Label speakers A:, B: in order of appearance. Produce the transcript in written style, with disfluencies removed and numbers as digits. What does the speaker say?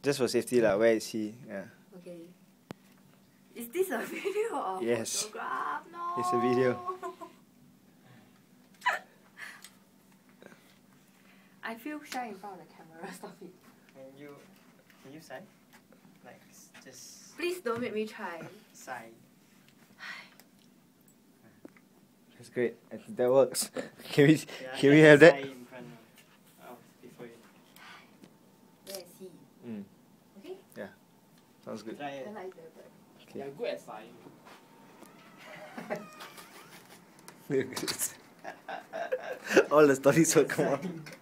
A: Just for safety lah. Where is he? Yeah.
B: Okay. Is this a video or
A: yes.
B: photograph? No.
A: It's a video.
B: I feel shy in front of the camera. Stop it.
C: Can you sigh? Like just.
B: Please don't make me try.
C: Sigh.
A: That's great. That works. Can we
C: Yeah,
A: have that?
C: In front of before you.
B: Where is he? Okay.
A: Yeah. Sounds good.
C: Try it.
B: I like the bird.
A: Okay.
C: You're good at sighing.
A: All the stories will come out.